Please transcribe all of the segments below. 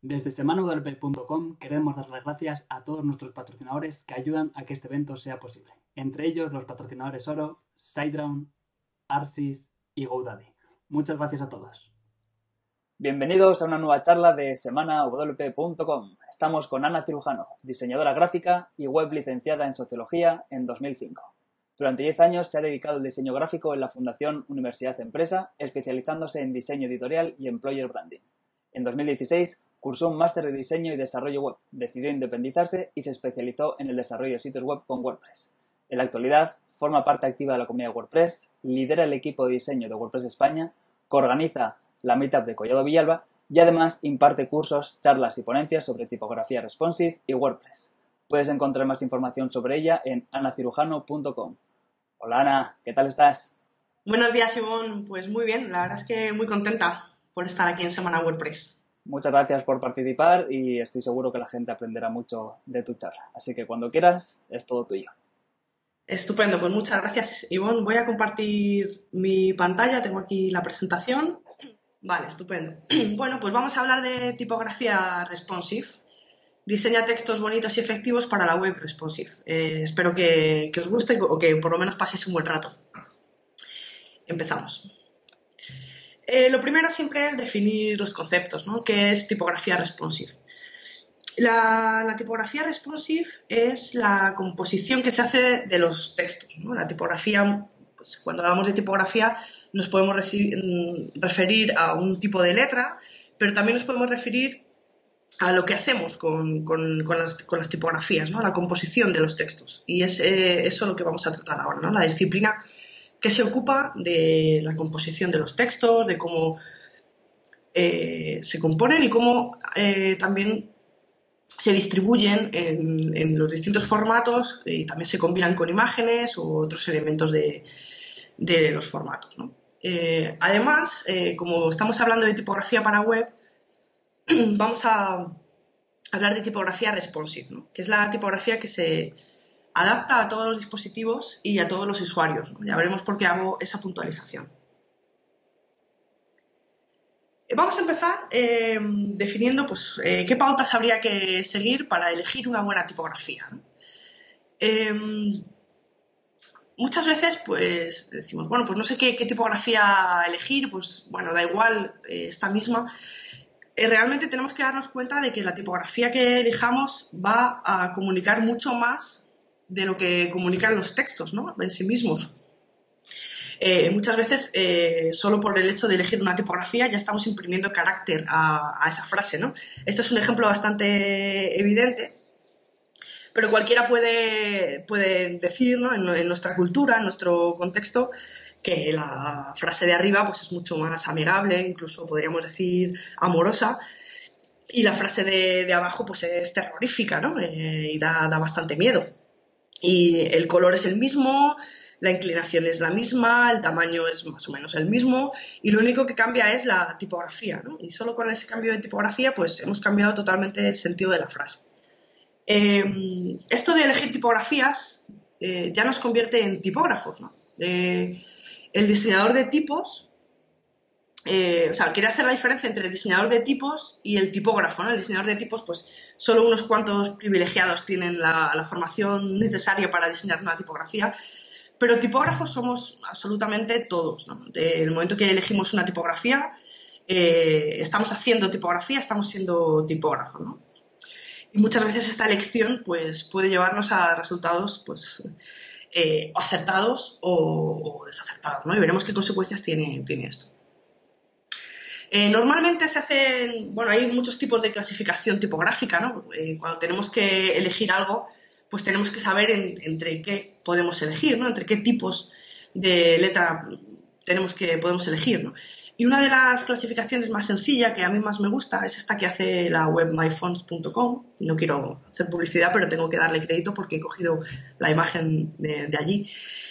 Desde semanawp.com queremos dar las gracias a todos nuestros patrocinadores que ayudan a que este evento sea posible. Entre ellos los patrocinadores Oro, SiteGround, Arsis y GoDaddy. Muchas gracias a todos. Bienvenidos a una nueva charla de semanawp.com. Estamos con Ana Cirujano, diseñadora gráfica y web licenciada en Sociología en 2005. Durante 10 años se ha dedicado al diseño gráfico en la Fundación Universidad Empresa, especializándose en diseño editorial y employer branding. En 2016 cursó un máster de diseño y desarrollo web, decidió independizarse y se especializó en el desarrollo de sitios web con WordPress. En la actualidad forma parte activa de la comunidad WordPress, lidera el equipo de diseño de WordPress España, coorganiza la Meetup de Collado Villalba y además imparte cursos, charlas y ponencias sobre tipografía responsive y WordPress. Puedes encontrar más información sobre ella en anacirujano.com. Hola Ana, ¿qué tal estás? Buenos días, Ivonne. Pues muy bien, la verdad es que muy contenta por estar aquí en Semana WordPress. Muchas gracias por participar y estoy seguro que la gente aprenderá mucho de tu charla. Así que cuando quieras, es todo tuyo. Estupendo, pues muchas gracias, Ivonne. Voy a compartir mi pantalla, tengo aquí la presentación. Vale, estupendo. Bueno, pues vamos a hablar de tipografía responsive. Diseña textos bonitos y efectivos para la web responsive. Espero que os guste o que por lo menos paséis un buen rato. Empezamos. Lo primero siempre es definir los conceptos, ¿no? ¿Qué es tipografía responsive? La tipografía responsive es la composición que se hace de los textos, ¿no? La tipografía, pues cuando hablamos de tipografía nos podemos referir a un tipo de letra, pero también nos podemos referir a lo que hacemos con las tipografías, ¿no? La composición de los textos. Y es eso lo que vamos a tratar ahora, ¿no? La disciplina que se ocupa de la composición de los textos, de cómo se componen y cómo también se distribuyen en los distintos formatos y también se combinan con imágenes u otros elementos de los formatos, ¿no? Además, como estamos hablando de tipografía para web, vamos a hablar de tipografía responsive, ¿no? Que es la tipografía que se adapta a todos los dispositivos y a todos los usuarios, ¿no? Ya veremos por qué hago esa puntualización. Vamos a empezar definiendo pues, qué pautas habría que seguir para elegir una buena tipografía, ¿no? Muchas veces pues decimos, bueno, pues no sé qué tipografía elegir, pues bueno, da igual, esta misma. Realmente tenemos que darnos cuenta de que la tipografía que elijamos va a comunicar mucho más de lo que comunican los textos, ¿no? En sí mismos. Muchas veces, solo por el hecho de elegir una tipografía, ya estamos imprimiendo carácter a esa frase, ¿no? Esto es un ejemplo bastante evidente, pero cualquiera puede decir, ¿no? En nuestra cultura, en nuestro contexto, que la frase de arriba pues, es mucho más amigable, incluso podríamos decir amorosa, y la frase de abajo pues, es terrorífica, ¿no? Y da bastante miedo. Y el color es el mismo, la inclinación es la misma, el tamaño es más o menos el mismo, y lo único que cambia es la tipografía, ¿no? Y solo con ese cambio de tipografía pues hemos cambiado totalmente el sentido de la frase. Esto de elegir tipografías ya nos convierte en tipógrafos, ¿no? El diseñador de tipos, quiere hacer la diferencia entre el diseñador de tipos y el tipógrafo, ¿no? El diseñador de tipos, pues solo unos cuantos privilegiados tienen la formación necesaria para diseñar una tipografía, pero tipógrafos somos absolutamente todos, ¿no? El momento que elegimos una tipografía, estamos haciendo tipografía, estamos siendo tipógrafos, ¿no? Y muchas veces esta elección pues, puede llevarnos a resultados pues, acertados o desacertados, ¿no? Y veremos qué consecuencias tiene esto. Normalmente se hacen, bueno, hay muchos tipos de clasificación tipográfica, ¿no? Cuando tenemos que elegir algo, pues tenemos que saber entre qué podemos elegir, ¿no? Entre qué tipos de letra podemos elegir, ¿no? Y una de las clasificaciones más sencillas, que a mí más me gusta, es esta que hace la web myfonts.com. No quiero hacer publicidad, pero tengo que darle crédito porque he cogido la imagen de allí.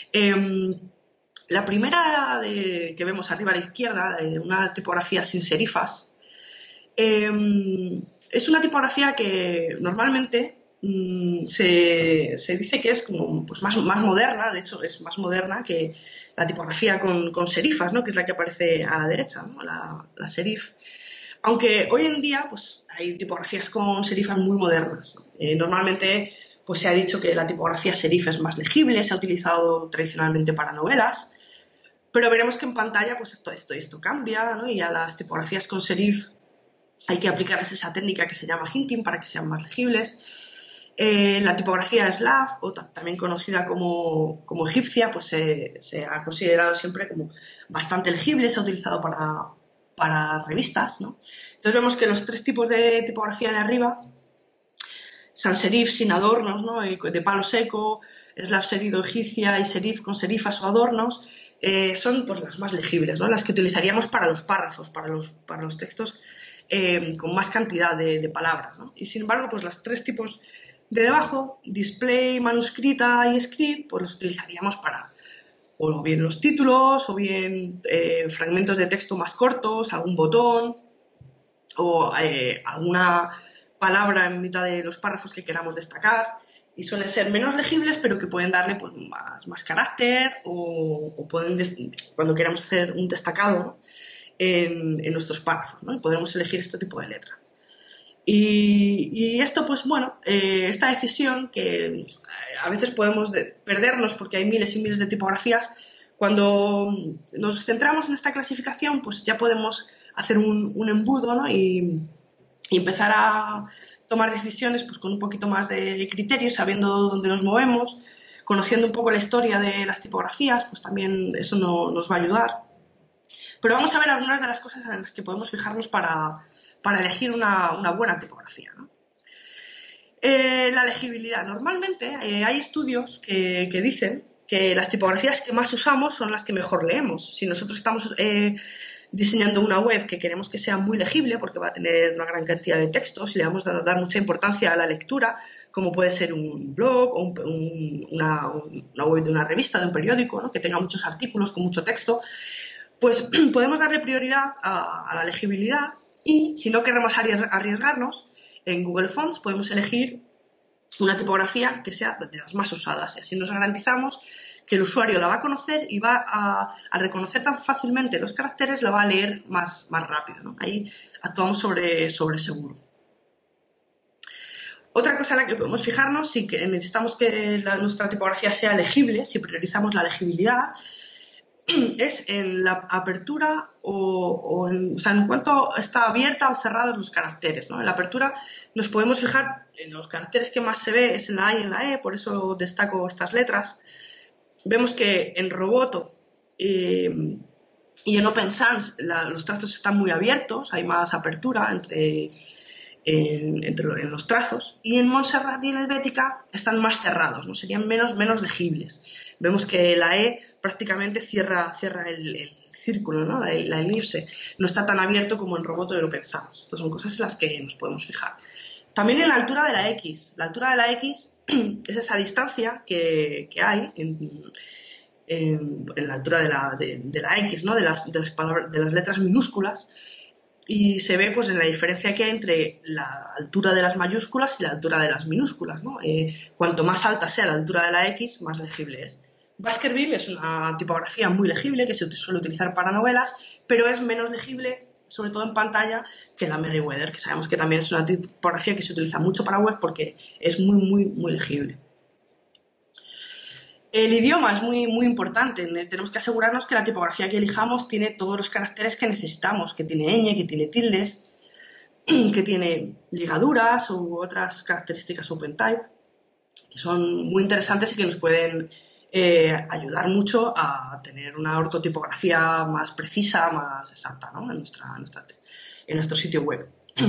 La primera que vemos arriba a la izquierda, una tipografía sin serifas, es una tipografía que normalmente se dice que es como pues más moderna, de hecho es más moderna que la tipografía con serifas, ¿no? Que es la que aparece a la derecha, ¿no? La serif. Aunque hoy en día pues, hay tipografías con serifas muy modernas. Normalmente pues, se ha dicho que la tipografía serif es más legible, se ha utilizado tradicionalmente para novelas, pero veremos que en pantalla pues, esto cambia, ¿no? Y a las tipografías con serif hay que aplicarles esa técnica que se llama hinting para que sean más legibles. La tipografía slav, o también conocida como egipcia, pues se ha considerado siempre como bastante legible, se ha utilizado para revistas, ¿no? Entonces vemos que los tres tipos de tipografía de arriba, sans serif sin adornos, ¿no? De palo seco, slav serido egipcia y serif con serifas o adornos, son pues, las más legibles, ¿no? Las que utilizaríamos para los párrafos, para los textos con más cantidad de palabras, ¿no? Y sin embargo, pues los tres tipos de debajo, display, manuscrita y script, pues los utilizaríamos para o bien los títulos, o bien fragmentos de texto más cortos, algún botón, o alguna palabra en mitad de los párrafos que queramos destacar. Y suelen ser menos legibles, pero que pueden darle pues, más carácter, o pueden, cuando queramos hacer un destacado, ¿no? en nuestros párrafos, ¿no? Y podremos elegir este tipo de letra. Y esto, pues bueno, esta decisión que a veces podemos perdernos porque hay miles y miles de tipografías, cuando nos centramos en esta clasificación, pues ya podemos hacer un embudo, ¿no? y empezar a tomar decisiones pues, con un poquito más de criterio, sabiendo dónde nos movemos, conociendo un poco la historia de las tipografías, pues también eso nos va a ayudar. Pero vamos a ver algunas de las cosas en las que podemos fijarnos para elegir una buena tipografía, ¿no? La legibilidad. Normalmente hay estudios que dicen que las tipografías que más usamos son las que mejor leemos. Si nosotros estamos diseñando una web que queremos que sea muy legible porque va a tener una gran cantidad de textos y le vamos a dar mucha importancia a la lectura, como puede ser un blog o una web de una revista, de un periódico, ¿no? Que tenga muchos artículos con mucho texto, pues podemos darle prioridad a la legibilidad. Y si no queremos arriesgarnos, en Google Fonts podemos elegir una tipografía que sea de las más usadas. Y así nos garantizamos que el usuario la va a conocer y va a reconocer tan fácilmente los caracteres, la va a leer más rápido, ¿no? Ahí actuamos sobre seguro. Otra cosa en la que podemos fijarnos, si que necesitamos que nuestra tipografía sea legible, si priorizamos la legibilidad, es en la apertura o sea, en cuanto está abierta o cerrada los caracteres, ¿no? En la apertura nos podemos fijar en los caracteres que más se ve es en la A y en la E, por eso destaco estas letras. Vemos que en Roboto y en Open Sans los trazos están muy abiertos, hay más apertura en los trazos, y en Montserrat y en Helvética están más cerrados, ¿no? Serían menos legibles. Vemos que la E prácticamente cierra el círculo, ¿no? La elipse. No está tan abierto como en Roboto y en Open Sans. Estas son cosas en las que nos podemos fijar. También en la altura de la X. La altura de la X es esa distancia que hay en la altura de la X, ¿no? de las letras minúsculas, y se ve pues en la diferencia que hay entre la altura de las mayúsculas y la altura de las minúsculas, ¿no? Cuanto más alta sea la altura de la X, más legible es. Baskerville es una tipografía muy legible que se suele utilizar para novelas, pero es menos legible, sobre todo en pantalla, que la Merriweather, que sabemos que también es una tipografía que se utiliza mucho para web porque es muy legible. El idioma es muy importante. Tenemos que asegurarnos que la tipografía que elijamos tiene todos los caracteres que necesitamos, que tiene ñ, que tiene tildes, que tiene ligaduras u otras características OpenType, que son muy interesantes y que nos pueden ayudar mucho a tener una ortotipografía más precisa, más exacta, ¿no? en nuestro sitio web.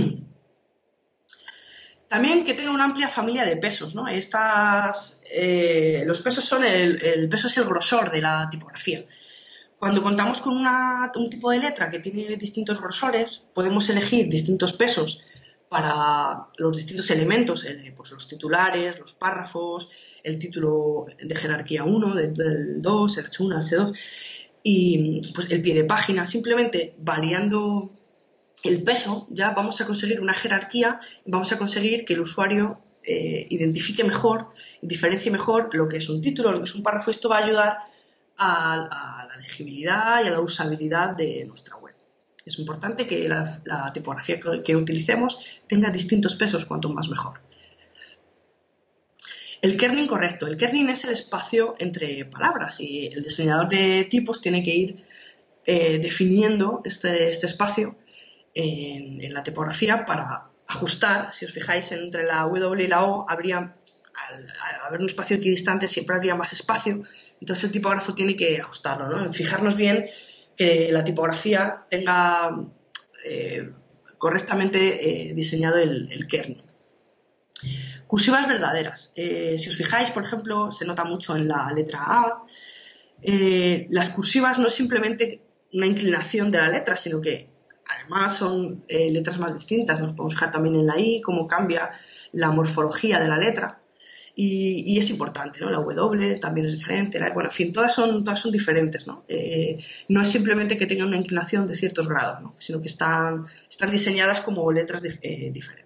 También que tenga una amplia familia de pesos, ¿no? Los pesos son el peso es el grosor de la tipografía. Cuando contamos con un tipo de letra que tiene distintos grosores, podemos elegir distintos pesos para los distintos elementos, pues los titulares, los párrafos, el título de jerarquía 1, del 2, el H1, el H2, y pues el pie de página. Simplemente variando el peso ya vamos a conseguir una jerarquía y vamos a conseguir que el usuario identifique mejor, diferencie mejor lo que es un título, lo que es un párrafo. Esto va a ayudar a la legibilidad y a la usabilidad de nuestra web. Es importante que la tipografía que utilicemos tenga distintos pesos, cuanto más mejor. El kerning correcto. El kerning es el espacio entre palabras y el diseñador de tipos tiene que ir definiendo este espacio en la tipografía para ajustar. Si os fijáis, entre la W y la O al haber un espacio equidistante siempre habría más espacio, entonces el tipógrafo tiene que ajustarlo, ¿no? Fijarnos bien que la tipografía tenga correctamente diseñado el kerning. Cursivas verdaderas. Si os fijáis, por ejemplo, se nota mucho en la letra A. Las cursivas no es simplemente una inclinación de la letra, sino que además son letras más distintas. Nos podemos fijar también en la I, cómo cambia la morfología de la letra. Y es importante, ¿no? La W también es diferente. Bueno, en fin, todas son diferentes, ¿no? No es simplemente que tengan una inclinación de ciertos grados, ¿no? Sino que están diseñadas como letras diferentes.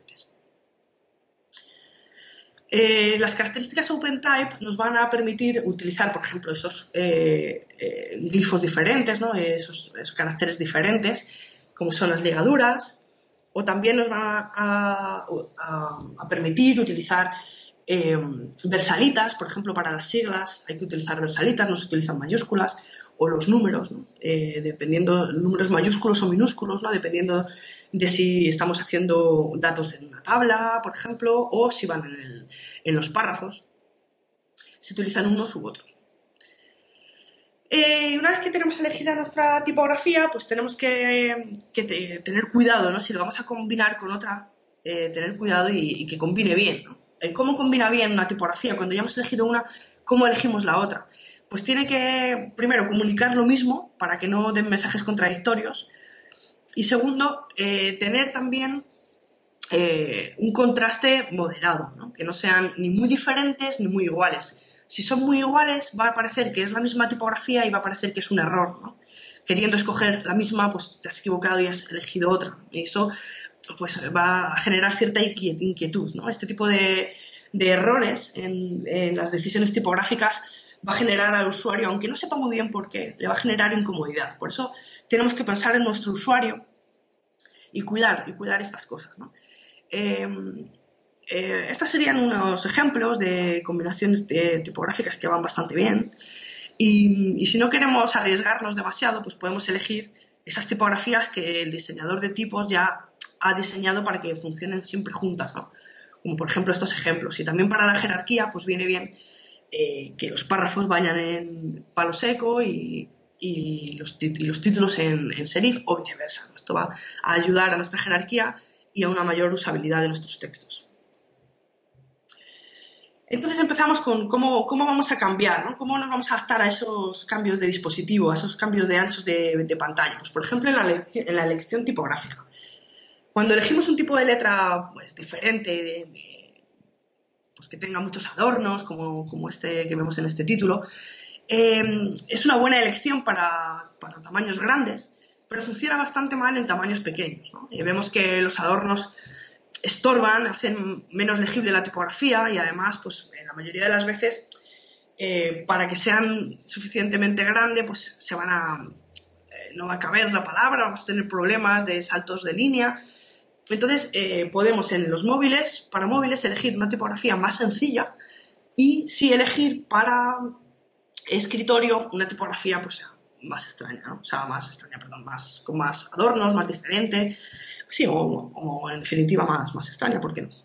Las características OpenType nos van a permitir utilizar, por ejemplo, esos glifos diferentes, ¿no? esos caracteres diferentes, como son las ligaduras, o también nos van a permitir utilizar versalitas, por ejemplo, para las siglas hay que utilizar versalitas, no se utilizan mayúsculas, o los números, ¿no? Dependiendo, números mayúsculos o minúsculos, ¿no? Dependiendo de si estamos haciendo datos en una tabla, por ejemplo, o si van en los párrafos, se utilizan unos u otros. Una vez que tenemos elegida nuestra tipografía, pues tenemos que tener cuidado, ¿no? Si lo vamos a combinar con otra, tener cuidado y que combine bien, ¿no? ¿Cómo combina bien una tipografía? Cuando ya hemos elegido una, ¿cómo elegimos la otra? Pues tiene que, primero, comunicar lo mismo para que no den mensajes contradictorios. Y segundo, tener también un contraste moderado, ¿no? Que no sean ni muy diferentes ni muy iguales. Si son muy iguales, va a parecer que es la misma tipografía y va a parecer que es un error, ¿no? Queriendo escoger la misma, pues te has equivocado y has elegido otra. Y eso pues, va a generar cierta inquietud, ¿no? Este tipo de errores en las decisiones tipográficas va a generar al usuario, aunque no sepa muy bien por qué, le va a generar incomodidad. Por eso tenemos que pensar en nuestro usuario y cuidar estas cosas, ¿no? Estos serían unos ejemplos de combinaciones tipográficas que van bastante bien y si no queremos arriesgarnos demasiado, pues podemos elegir esas tipografías que el diseñador de tipos ya ha diseñado para que funcionen siempre juntas, ¿no? Como por ejemplo estos ejemplos. Y también para la jerarquía, pues viene bien que los párrafos vayan en palo seco y los títulos en serif o viceversa. Esto va a ayudar a nuestra jerarquía y a una mayor usabilidad de nuestros textos. Entonces empezamos con cómo vamos a cambiar, ¿no? Cómo nos vamos a adaptar a esos cambios de dispositivo, a esos cambios de anchos de pantalla. Pues por ejemplo en la elección tipográfica. Cuando elegimos un tipo de letra pues, diferente, pues, que tenga muchos adornos, como este que vemos en este título, es una buena elección para tamaños grandes, pero funciona bastante mal en tamaños pequeños, ¿no? Vemos que los adornos estorban, hacen menos legible la tipografía y además, pues en la mayoría de las veces, para que sean suficientemente grandes, pues no va a caber la palabra, vamos a tener problemas de saltos de línea. Entonces, podemos para móviles, elegir una tipografía más sencilla y sí elegir para escritorio una tipografía pues más extraña, ¿no? O sea, con más adornos, más diferente, sí, o en definitiva más extraña, ¿por qué no?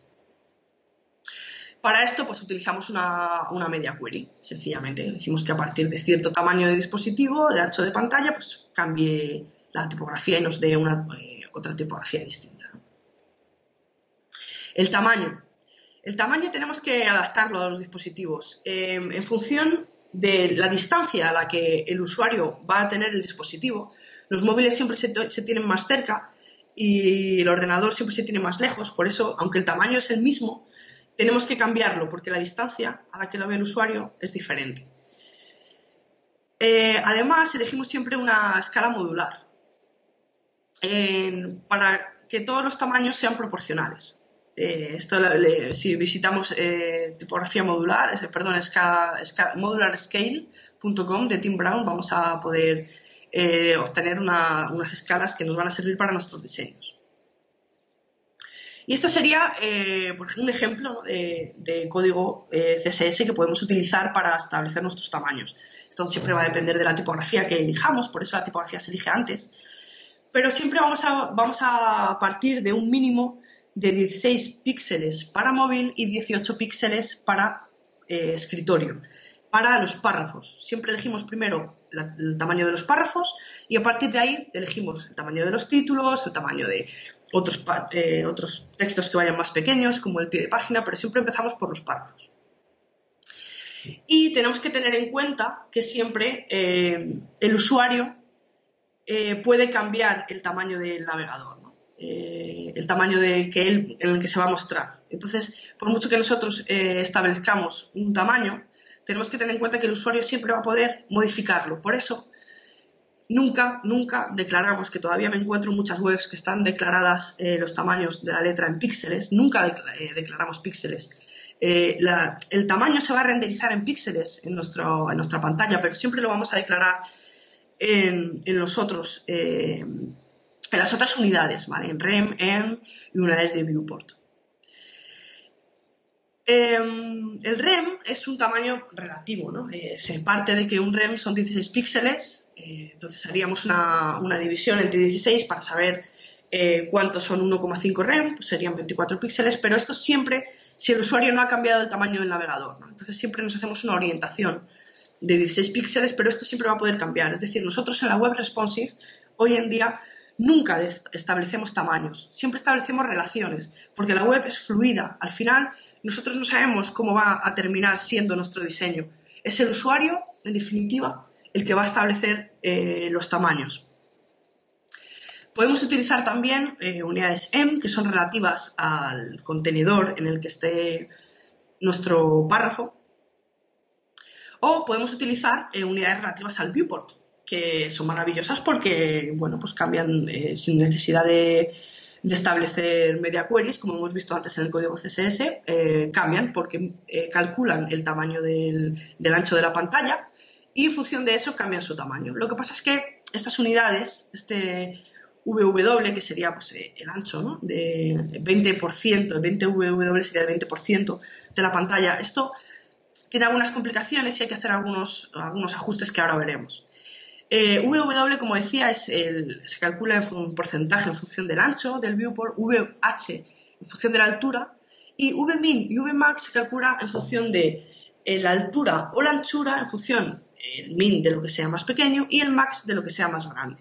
Para esto pues utilizamos una media query, sencillamente. Decimos que a partir de cierto tamaño de dispositivo, de ancho de pantalla, pues cambie la tipografía y nos dé otra tipografía distinta, ¿no? El tamaño. El tamaño tenemos que adaptarlo a los dispositivos en función de la distancia a la que el usuario va a tener el dispositivo. Los móviles siempre se tienen más cerca y el ordenador siempre se tiene más lejos. Por eso, aunque el tamaño es el mismo, tenemos que cambiarlo porque la distancia a la que lo ve el usuario es diferente. Además, elegimos siempre una escala modular para que todos los tamaños sean proporcionales. Si visitamos tipografía modularscale.com de Tim Brown, vamos a poder obtener unas escalas que nos van a servir para nuestros diseños. Y esto sería, por ejemplo, un ejemplo, ¿no?, de código CSS que podemos utilizar para establecer nuestros tamaños. Esto siempre va a depender de la tipografía que elijamos, por eso la tipografía se elige antes. Pero siempre vamos a partir de un mínimo de 16 píxeles para móvil y 18 píxeles para escritorio. Para los párrafos, siempre elegimos primero el tamaño de los párrafos y a partir de ahí elegimos el tamaño de los títulos, el tamaño de otros textos que vayan más pequeños, como el pie de página, pero siempre empezamos por los párrafos. Y tenemos que tener en cuenta que siempre el usuario puede cambiar el tamaño del navegador, ¿no? El tamaño en el que se va a mostrar. Entonces, por mucho que nosotros establezcamos un tamaño, tenemos que tener en cuenta que el usuario siempre va a poder modificarlo. Por eso, nunca declaramos, que todavía me encuentro en muchas webs que están declaradas los tamaños de la letra en píxeles, nunca declaramos píxeles. El tamaño se va a renderizar en píxeles en nuestra pantalla, pero siempre lo vamos a declarar en las otras unidades, ¿vale? En rem, em y unidades de viewport. El rem es un tamaño relativo, ¿no? Se parte de que un rem son 16 píxeles, entonces haríamos una división entre 16 para saber cuántos son 1,5 rem, pues serían 24 píxeles, pero esto siempre si el usuario no ha cambiado el tamaño del navegador, ¿no? Entonces siempre nos hacemos una orientación de 16 píxeles, pero esto siempre va a poder cambiar. Es decir, nosotros en la web responsive hoy en día nunca establecemos tamaños, siempre establecemos relaciones, porque la web es fluida. Al final nosotros no sabemos cómo va a terminar siendo nuestro diseño. Es el usuario, en definitiva, el que va a establecer los tamaños. Podemos utilizar también unidades em, que son relativas al contenedor en el que esté nuestro párrafo. O podemos utilizar unidades relativas al viewport, que son maravillosas porque, bueno, pues cambian sin necesidad de establecer media queries, como hemos visto antes en el código CSS, cambian porque calculan el tamaño del ancho de la pantalla y en función de eso cambian su tamaño. Lo que pasa es que estas unidades, este VW, que sería pues, el ancho, ¿no?, de 20%, el 20 VW sería el 20% de la pantalla, esto tiene algunas complicaciones y hay que hacer algunos ajustes que ahora veremos. VW, como decía, se calcula en un porcentaje en función del ancho del viewport, VH en función de la altura, y Vmin y Vmax se calcula en función de la altura o la anchura, en función el min de lo que sea más pequeño y el max de lo que sea más grande.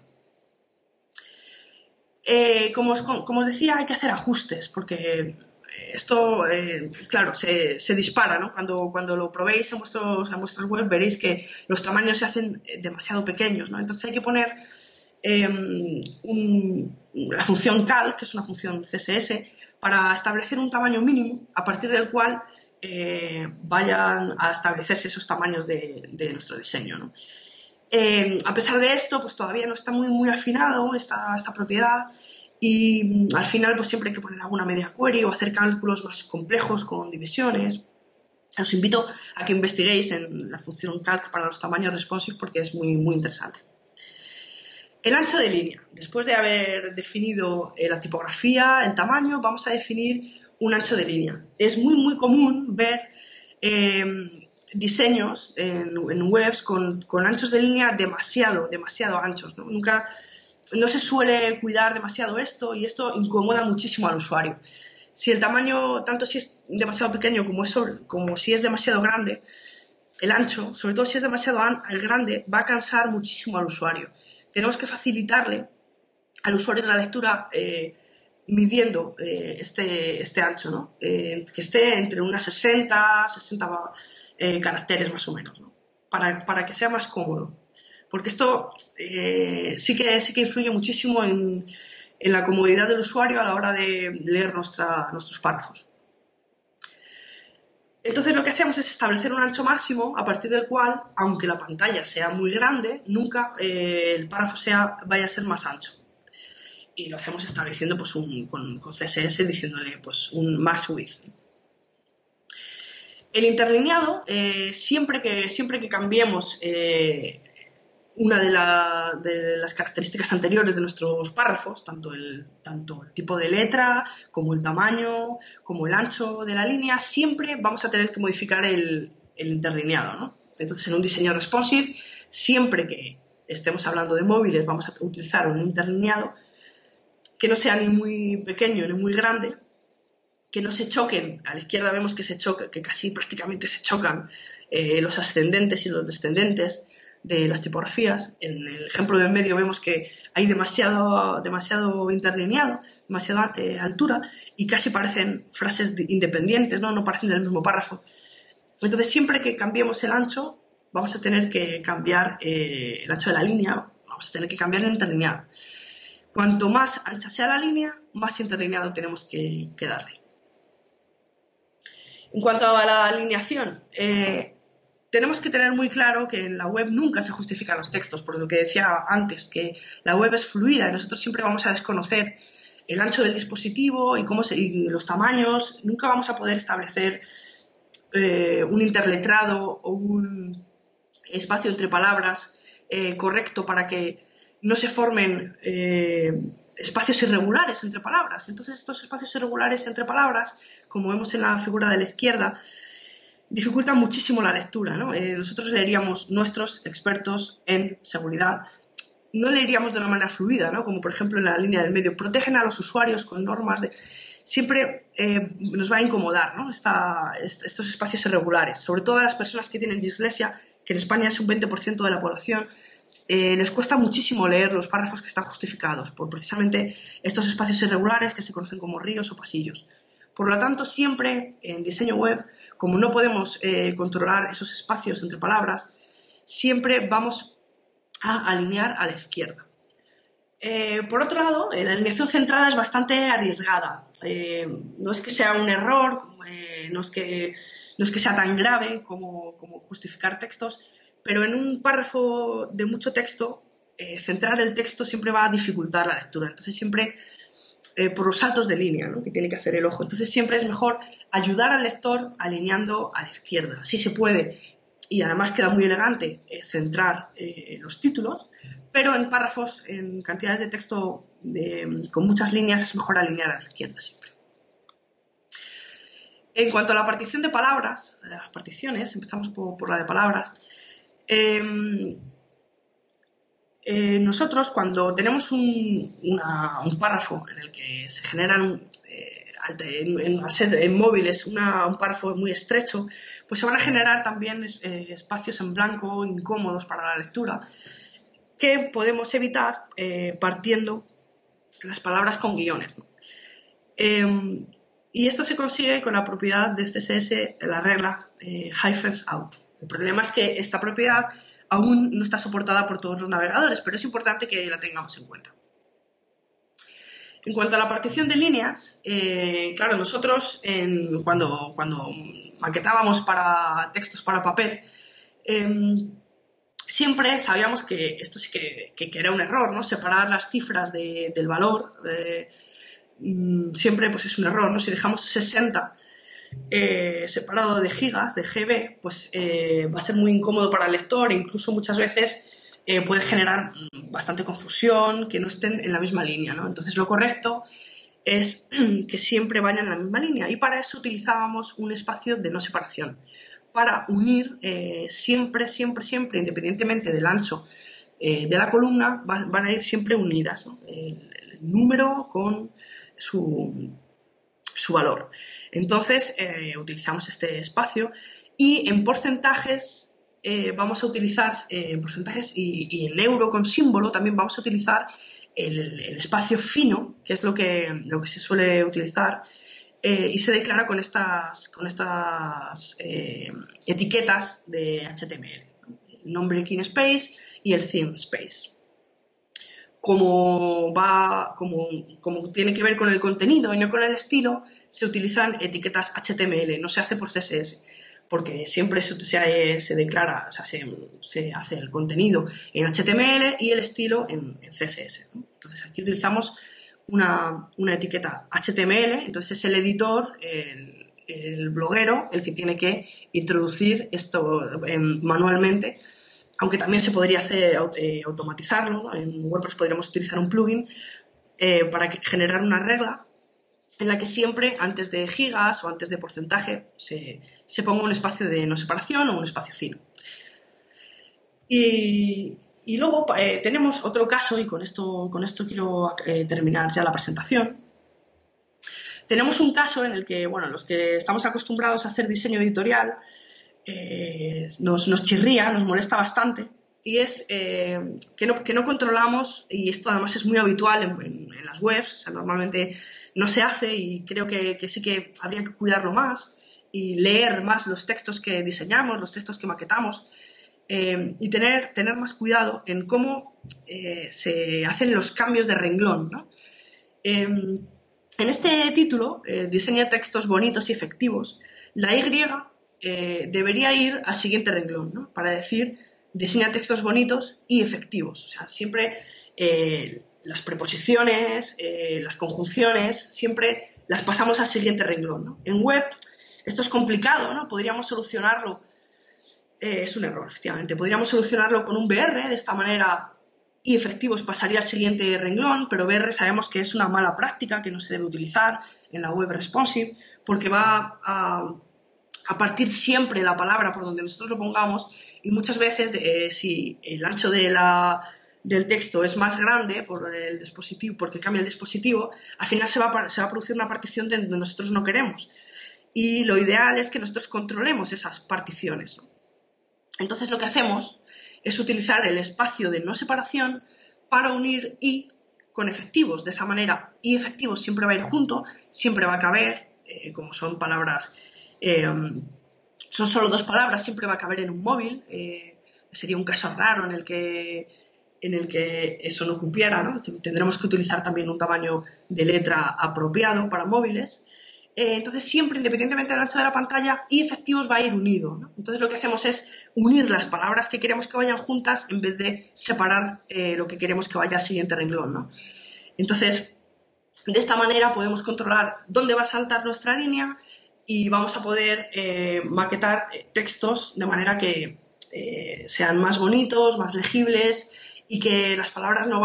Como os decía, hay que hacer ajustes porque esto, claro, se dispara, ¿no? Cuando lo probéis en vuestras web veréis que los tamaños se hacen demasiado pequeños, ¿no? Entonces hay que poner la función cal, que es una función CSS, para establecer un tamaño mínimo a partir del cual vayan a establecerse esos tamaños de nuestro diseño, ¿no? A pesar de esto, pues todavía no está muy afinado esta propiedad y al final pues siempre hay que poner alguna media query o hacer cálculos más complejos con divisiones. Os invito a que investiguéis en la función calc para los tamaños responsive porque es muy interesante. El ancho de línea. Después de haber definido la tipografía, el tamaño, vamos a definir un ancho de línea. Es muy común ver diseños en webs con anchos de línea demasiado anchos, ¿no? No se suele cuidar demasiado esto y esto incomoda muchísimo al usuario. Si el tamaño, tanto si es demasiado pequeño como si es demasiado grande, el ancho, sobre todo si es demasiado grande, va a cansar muchísimo al usuario. Tenemos que facilitarle al usuario de la lectura midiendo este ancho, ¿no? Que esté entre unas 60 caracteres más o menos, ¿no? Para que sea más cómodo. Porque esto sí que influye muchísimo en la comodidad del usuario a la hora de leer nuestros párrafos. Entonces lo que hacemos es establecer un ancho máximo a partir del cual, aunque la pantalla sea muy grande, nunca el párrafo vaya a ser más ancho. Y lo hacemos estableciendo pues, con CSS diciéndole pues, un max width. El interlineado, siempre que cambiemos una de las características anteriores de nuestros párrafos, tanto el tipo de letra, como el tamaño, como el ancho de la línea, siempre vamos a tener que modificar el interlineado, ¿no? Entonces, en un diseño responsive, siempre que estemos hablando de móviles, vamos a utilizar un interlineado que no sea ni muy pequeño ni muy grande, que no se choquen. A la izquierda vemos que que casi prácticamente se chocan los ascendentes y los descendentes de las tipografías. En el ejemplo del medio vemos que hay demasiado interlineado, demasiada altura, y casi parecen frases independientes, no parecen del mismo párrafo. Entonces, siempre que cambiemos el ancho, vamos a tener que cambiar el ancho de la línea, vamos a tener que cambiar el interlineado. Cuanto más ancha sea la línea, más interlineado tenemos que darle. En cuanto a la alineación, tenemos que tener muy claro que en la web nunca se justifican los textos, por lo que decía antes, que la web es fluida y nosotros siempre vamos a desconocer el ancho del dispositivo y los tamaños. Nunca vamos a poder establecer un interletrado o un espacio entre palabras correcto para que no se formen espacios irregulares entre palabras. Entonces, estos espacios irregulares entre palabras, como vemos en la figura de la izquierda, dificultan muchísimo la lectura, ¿no? Nosotros leeríamos, nuestros expertos en seguridad, no leeríamos de una manera fluida, ¿no? Como por ejemplo en la línea del medio, protegen a los usuarios con normas de... Siempre nos va a incomodar, ¿no? Estos espacios irregulares, sobre todo a las personas que tienen dislexia, que en España es un 20% de la población. Les cuesta muchísimo leer los párrafos que están justificados por precisamente estos espacios irregulares que se conocen como ríos o pasillos. Por lo tanto, siempre en diseño web, como no podemos controlar esos espacios entre palabras, siempre vamos a alinear a la izquierda. Por otro lado, la alineación centrada es bastante arriesgada. No es que sea un error, no es que sea tan grave como justificar textos, pero en un párrafo de mucho texto, centrar el texto siempre va a dificultar la lectura. Entonces, siempre por los saltos de línea, ¿no?, que tiene que hacer el ojo. Entonces, siempre es mejor ayudar al lector alineando a la izquierda. Así se puede, y además queda muy elegante, centrar los títulos, pero en párrafos, en cantidades de texto con muchas líneas, es mejor alinear a la izquierda siempre. En cuanto a la partición de palabras, las particiones, empezamos por la de palabras. Nosotros, cuando tenemos un párrafo en el que se generan, al ser en móviles, un párrafo muy estrecho, pues se van a generar también espacios en blanco incómodos para la lectura, que podemos evitar partiendo las palabras con guiones, ¿no? Y esto se consigue con la propiedad de CSS, la regla hyphens out. El problema es que esta propiedad aún no está soportada por todos los navegadores, pero es importante que la tengamos en cuenta. En cuanto a la partición de líneas, claro, nosotros cuando maquetábamos para textos para papel, siempre sabíamos que esto sí que era un error, ¿no? Separar las cifras del valor, siempre pues es un error, ¿no? Si dejamos 60 separado de gigas, de GB, pues va a ser muy incómodo para el lector e incluso muchas veces puede generar bastante confusión, que no estén en la misma línea, ¿no? Entonces lo correcto es que siempre vayan en la misma línea, y para eso utilizábamos un espacio de no separación, para unir siempre, independientemente del ancho de la columna, van a ir siempre unidas, ¿no? El número con su valor. Entonces utilizamos este espacio, y en porcentajes vamos a utilizar porcentajes y en euro con símbolo también vamos a utilizar el espacio fino, que es lo que se suele utilizar, y se declara con estas etiquetas de HTML, el non-breaking space y el thin space. Como tiene que ver con el contenido y no con el estilo, se utilizan etiquetas HTML, no se hace por CSS, porque siempre se declara, o sea, se hace el contenido en HTML y el estilo en CSS, ¿no? Entonces aquí utilizamos una etiqueta HTML, entonces es el editor, el bloguero, el que tiene que introducir esto manualmente aunque también se podría hacer automatizarlo, ¿no? En WordPress podríamos utilizar un plugin para generar una regla en la que siempre antes de gigas o antes de porcentaje se ponga un espacio de no separación o un espacio fino. Y luego tenemos otro caso, y con esto quiero terminar ya la presentación. Tenemos un caso en el que, bueno, los que estamos acostumbrados a hacer diseño editorial nos chirría, nos molesta bastante, y es que no controlamos, y esto además es muy habitual en las webs, o sea, normalmente no se hace, y creo que sí que habría que cuidarlo más y leer más los textos que diseñamos, los textos que maquetamos, y tener más cuidado en cómo se hacen los cambios de renglón, ¿no? En este título, diseña textos bonitos y efectivos, la Y debería ir al siguiente renglón, ¿no? Para decir, diseña textos bonitos y efectivos. O sea, siempre las preposiciones, las conjunciones, siempre las pasamos al siguiente renglón, ¿no? En web esto es complicado, ¿no? Podríamos solucionarlo, es un error, efectivamente, podríamos solucionarlo con un BR, de esta manera y efectivos pasaría al siguiente renglón, pero BR sabemos que es una mala práctica que no se debe utilizar en la web responsive, porque va a partir siempre la palabra por donde nosotros lo pongamos, y muchas veces si el ancho del texto es más grande por el dispositivo, porque cambia el dispositivo, al final se va a producir una partición donde nosotros no queremos, y lo ideal es que nosotros controlemos esas particiones, ¿no? Entonces lo que hacemos es utilizar el espacio de no separación para unir y con efectivos. De esa manera, y efectivos siempre va a ir junto, siempre va a caber, como son palabras, son solo dos palabras, siempre va a caber en un móvil. Sería un caso raro en el que eso no cupiera, ¿no? Tendremos que utilizar también un tamaño de letra apropiado para móviles. Entonces siempre, independientemente del ancho de la pantalla, y efectivos va a ir unido, ¿no? Entonces lo que hacemos es unir las palabras que queremos que vayan juntas en vez de separar lo que queremos que vaya al siguiente renglón, ¿no? Entonces, de esta manera podemos controlar dónde va a saltar nuestra línea y vamos a poder maquetar textos de manera que sean más bonitos, más legibles, y que las palabras no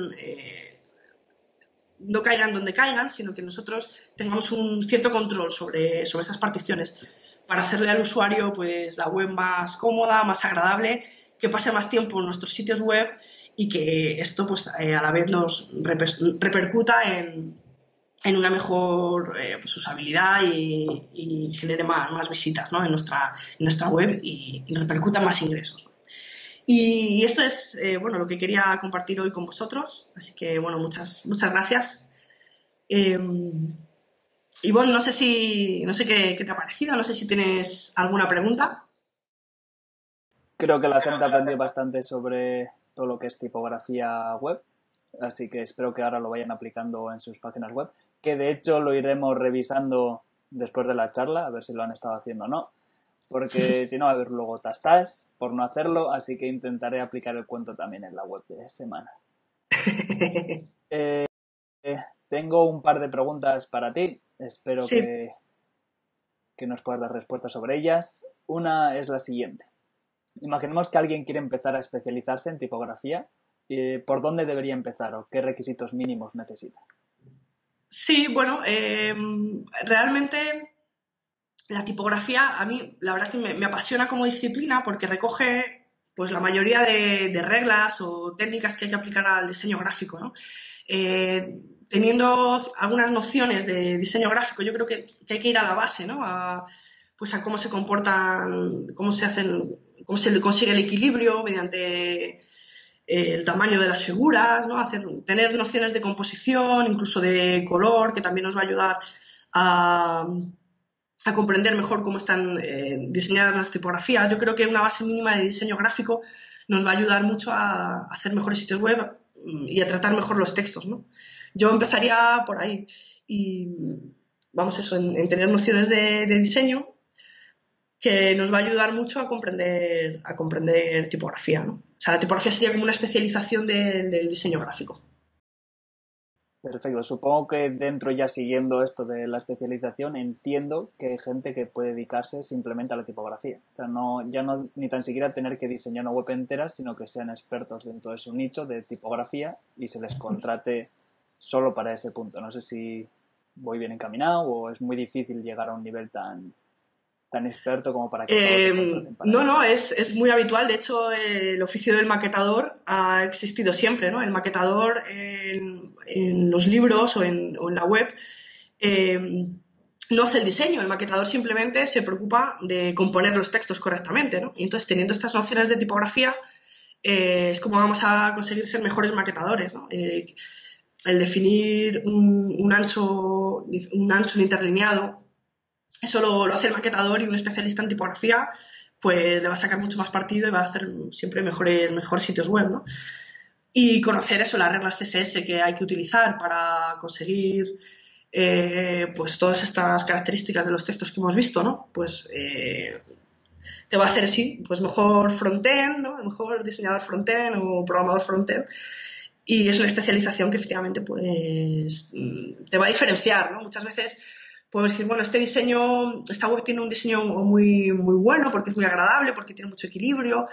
caigan donde caigan, sino que nosotros tengamos un cierto control sobre esas particiones para hacerle al usuario pues la web más cómoda, más agradable, que pase más tiempo en nuestros sitios web, y que esto pues a la vez nos repercuta en una mejor pues, usabilidad y genere más visitas, ¿no? en nuestra web, y repercuta más ingresos. Y esto es bueno, lo que quería compartir hoy con vosotros, así que bueno, muchas gracias. Y bueno, no sé qué te ha parecido, no sé si tienes alguna pregunta. Creo que la gente ha aprendido bastante sobre todo lo que es tipografía web, así que espero que ahora lo vayan aplicando en sus páginas web, que de hecho lo iremos revisando después de la charla, a ver si lo han estado haciendo o no, porque si no va a haber luego tastas por no hacerlo, así que intentaré aplicar el cuento también en la web de semana. Tengo un par de preguntas para ti, espero Sí. que nos puedas dar respuestas sobre ellas. Una es la siguiente. Imaginemos que alguien quiere empezar a especializarse en tipografía. ¿Por dónde debería empezar o qué requisitos mínimos necesita? Sí, bueno, realmente la tipografía a mí la verdad que me apasiona como disciplina, porque recoge pues la mayoría de reglas o técnicas que hay que aplicar al diseño gráfico, ¿no? Teniendo algunas nociones de diseño gráfico, yo creo que hay que ir a la base, ¿no? Pues a cómo se comportan, cómo se consigue el equilibrio mediante el tamaño de las figuras, ¿no? Tener nociones de composición, incluso de color, que también nos va a ayudar a comprender mejor cómo están diseñadas las tipografías. Yo creo que una base mínima de diseño gráfico nos va a ayudar mucho a hacer mejores sitios web y a tratar mejor los textos, ¿no? Yo empezaría por ahí, y vamos, eso, en tener nociones de diseño, que nos va a ayudar mucho a comprender tipografía, ¿no? O sea, la tipografía sería como una especialización del diseño gráfico. Perfecto. Supongo que dentro, ya siguiendo esto de la especialización, entiendo que hay gente que puede dedicarse simplemente a la tipografía. O sea, ya no ni tan siquiera tener que diseñar una web entera, sino que sean expertos dentro de su nicho de tipografía y se les contrate solo para ese punto. No sé si voy bien encaminado o es muy difícil llegar a un nivel tan experto como para que solo te contraten para ello. No, es muy habitual. De hecho, el oficio del maquetador ha existido siempre, ¿no? El maquetador en los libros o en la web no hace el diseño. El maquetador simplemente se preocupa de componer los textos correctamente, ¿no? Y entonces, teniendo estas nociones de tipografía, es como vamos a conseguir ser mejores maquetadores, ¿no? El definir un ancho interlineado, eso lo hace el maquetador, y un especialista en tipografía pues le va a sacar mucho más partido y va a hacer siempre mejores sitios web, ¿no? Y conocer eso, las reglas CSS que hay que utilizar para conseguir pues todas estas características de los textos que hemos visto, ¿no? Pues te va a hacer, sí, pues mejor frontend, ¿no? Mejor diseñador frontend o programador frontend. Y es una especialización que efectivamente pues te va a diferenciar, ¿no? Muchas veces podemos decir, bueno, esta web tiene un diseño muy, muy bueno porque es muy agradable, porque tiene mucho equilibrio,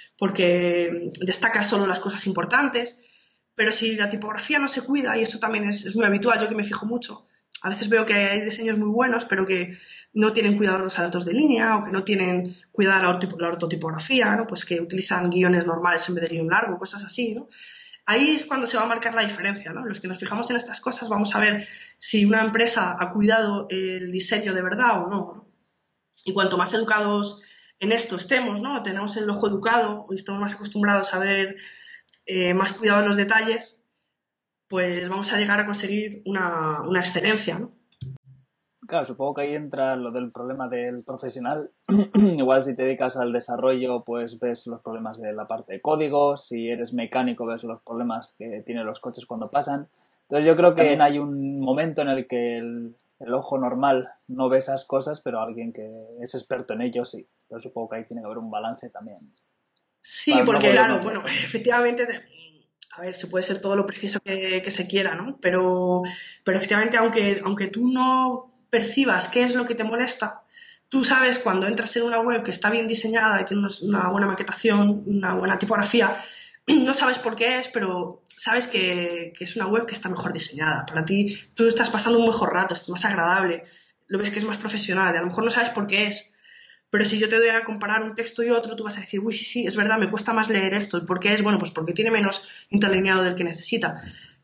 porque destaca solo las cosas importantes, pero si la tipografía no se cuida, y esto también es muy habitual, yo que me fijo mucho, a veces veo que hay diseños muy buenos, pero que no tienen cuidado los saltos de línea o que no tienen cuidado la ortotipografía, ¿no? Pues que utilizan guiones normales en vez de guión largo, cosas así, ¿no? Ahí es cuando se va a marcar la diferencia, ¿no? Los que nos fijamos en estas cosas vamos a ver si una empresa ha cuidado el diseño de verdad o no, ¿no? Y cuanto más educados en esto estemos, ¿no? Tenemos el ojo educado y estamos más acostumbrados a ver más cuidado en los detalles, pues vamos a llegar a conseguir una excelencia, ¿no? Claro, supongo que ahí entra lo del problema del profesional. Igual si te dedicas al desarrollo, pues ves los problemas de la parte de código. Si eres mecánico, ves los problemas que tienen los coches cuando pasan. Entonces yo creo que hay un momento en el que el ojo normal no ve esas cosas, pero alguien que es experto en ello sí. Entonces supongo que ahí tiene que haber un balance también. Sí, porque claro, bueno, efectivamente, a ver, se puede ser todo lo preciso que se quiera, ¿no? Pero efectivamente, aunque tú no percibas qué es lo que te molesta, tú sabes cuando entras en una web que está bien diseñada y tiene una buena maquetación, una buena tipografía, no sabes por qué es, pero sabes que es una web que está mejor diseñada. Para ti, tú estás pasando un mejor rato, es más agradable, lo ves que es más profesional, y a lo mejor no sabes por qué es. Pero si yo te doy a comparar un texto y otro, tú vas a decir, uy, sí, es verdad, me cuesta más leer esto. ¿Y por qué es? Bueno, pues porque tiene menos interlineado del que necesita.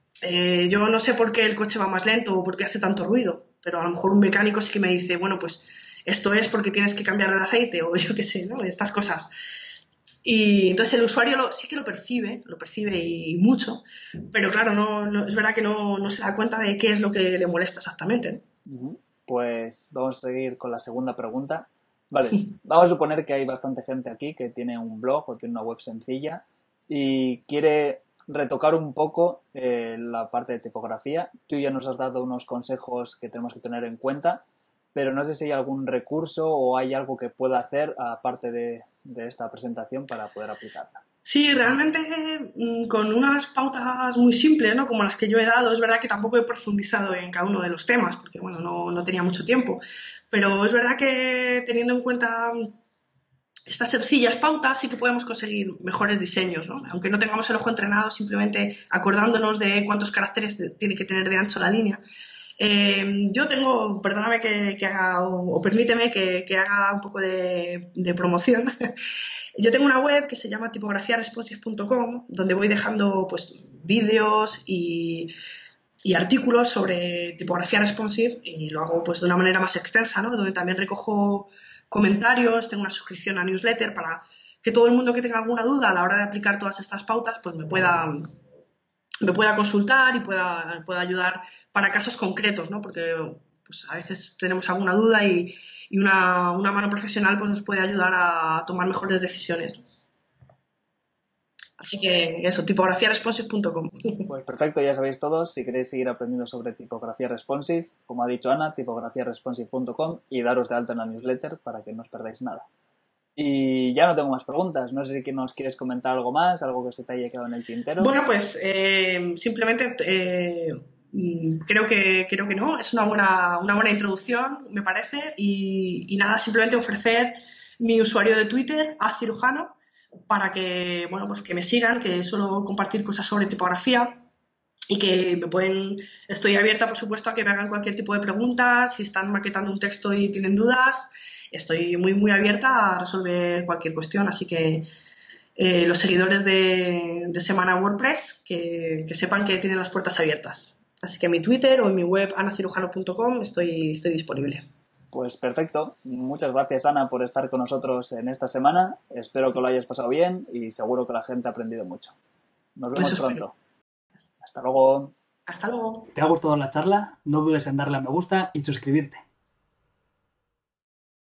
Yo no sé por qué el coche va más lento o por qué hace tanto ruido, pero a lo mejor un mecánico sí que me dice, bueno, pues esto es porque tienes que cambiar el aceite o yo qué sé, ¿no? Estas cosas. Y entonces el usuario sí que lo percibe y mucho, pero claro, no, es verdad que no se da cuenta de qué es lo que le molesta exactamente, ¿no? Pues vamos a seguir con la segunda pregunta. Vale, vamos a suponer que hay bastante gente aquí que tiene un blog o tiene una web sencilla y quiere retocar un poco la parte de tipografía. Tú ya nos has dado unos consejos que tenemos que tener en cuenta, pero no sé si hay algún recurso o hay algo que pueda hacer aparte de esta presentación para poder aplicarla. Sí, realmente con unas pautas muy simples, ¿no? Como las que yo he dado, es verdad que tampoco he profundizado en cada uno de los temas, porque bueno, no tenía mucho tiempo, pero es verdad que teniendo en cuenta estas sencillas pautas sí que podemos conseguir mejores diseños, ¿no? Aunque no tengamos el ojo entrenado, simplemente acordándonos de cuántos caracteres tiene que tener de ancho la línea. Yo tengo, perdóname que haga, o permíteme que haga un poco de promoción. Yo tengo una web que se llama tipografiaresponsive.com, donde voy dejando pues vídeos y artículos sobre tipografía responsive, y lo hago pues de una manera más extensa, ¿no? Donde también recojo comentarios, tengo una suscripción a newsletter para que todo el mundo que tenga alguna duda a la hora de aplicar todas estas pautas pues me pueda consultar y pueda ayudar para casos concretos, ¿no? Porque pues, a veces tenemos alguna duda y una mano profesional pues, nos puede ayudar a tomar mejores decisiones. Así que eso, tipografiaresponsive.com. Pues perfecto, ya sabéis todos, si queréis seguir aprendiendo sobre tipografía responsive, como ha dicho Ana, tipografiaresponsive.com y daros de alta en la newsletter para que no os perdáis nada. Y ya no tengo más preguntas, no sé si nos quieres comentar algo más, algo que se te haya quedado en el tintero. Bueno, pues simplemente Creo que no, es una buena introducción, me parece, y nada, simplemente ofrecer mi usuario de Twitter, @cirujano, para que, bueno, pues que me sigan, que suelo compartir cosas sobre tipografía y que estoy abierta, por supuesto, a que me hagan cualquier tipo de preguntas, si están maquetando un texto y tienen dudas, estoy muy abierta a resolver cualquier cuestión, así que los seguidores de Semana WordPress que sepan que tienen las puertas abiertas. Así que en mi Twitter o en mi web anacirujano.com estoy disponible. Pues perfecto. Muchas gracias, Ana, por estar con nosotros en esta semana. Espero que lo hayas pasado bien y seguro que la gente ha aprendido mucho. Nos vemos pronto. Hasta luego. Hasta luego. ¿Te ha gustado la charla? No dudes en darle a me gusta y suscribirte.